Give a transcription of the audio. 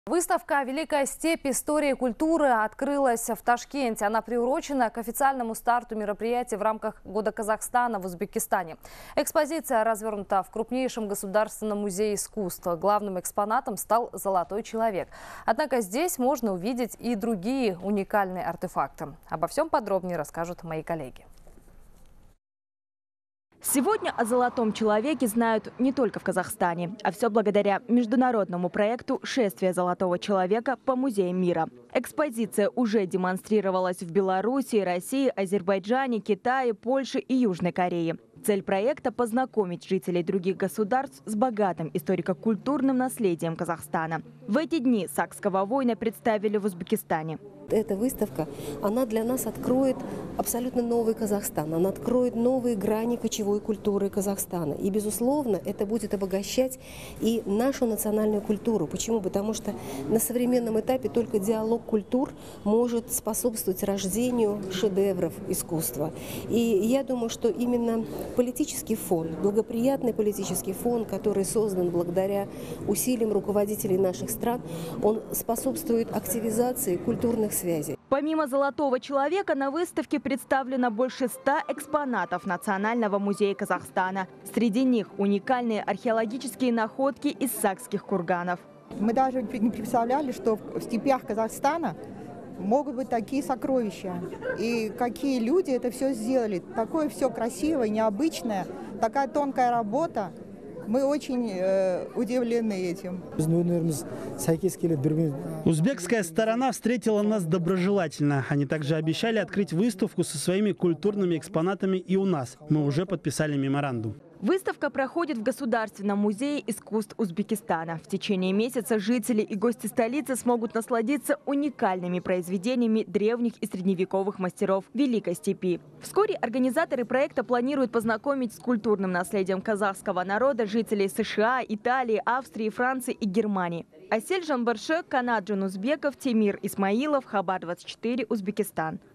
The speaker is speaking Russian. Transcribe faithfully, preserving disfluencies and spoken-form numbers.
Выставка «Великая степь. История и культура» открылась в Ташкенте. Она приурочена к официальному старту мероприятия в рамках Года Казахстана в Узбекистане. Экспозиция развернута в крупнейшем государственном музее искусства. Главным экспонатом стал «Золотой человек». Однако здесь можно увидеть и другие уникальные артефакты. Обо всем подробнее расскажут мои коллеги. Сегодня о «Золотом человеке» знают не только в Казахстане, а все благодаря международному проекту «Шествие золотого человека» по музеям мира. Экспозиция уже демонстрировалась в Беларуси, России, Азербайджане, Китае, Польше и Южной Корее. Цель проекта – познакомить жителей других государств с богатым историко-культурным наследием Казахстана. В эти дни сакского воина представили в Узбекистане. Эта выставка, она для нас откроет абсолютно новый Казахстан. Она откроет новые грани кочевой культуры Казахстана. И, безусловно, это будет обогащать и нашу национальную культуру. Почему? Потому что на современном этапе только диалог культур может способствовать рождению шедевров искусства. И я думаю, что именно политический фон, благоприятный политический фон, который создан благодаря усилиям руководителей наших стран, он способствует активизации культурных связей. Помимо «Золотого человека» на выставке представлено больше ста экспонатов Национального музея Казахстана. Среди них уникальные археологические находки из сакских курганов. Мы даже не представляли, что в степях Казахстана могут быть такие сокровища. И какие люди это все сделали. Такое все красивое, необычное, такая тонкая работа. Мы очень э, удивлены этим. Узбекская сторона встретила нас доброжелательно. Они также обещали открыть выставку со своими культурными экспонатами и у нас. Мы уже подписали меморандум. Выставка проходит в Государственном музее искусств Узбекистана. В течение месяца жители и гости столицы смогут насладиться уникальными произведениями древних и средневековых мастеров Великой степи. Вскоре организаторы проекта планируют познакомить с культурным наследием казахского народа жителей США, Италии, Австрии, Франции и Германии. Асель Жанбаршек, Канат Джунузбеков, Тимир Исмаилов, Хабар двадцать четыре, Узбекистан.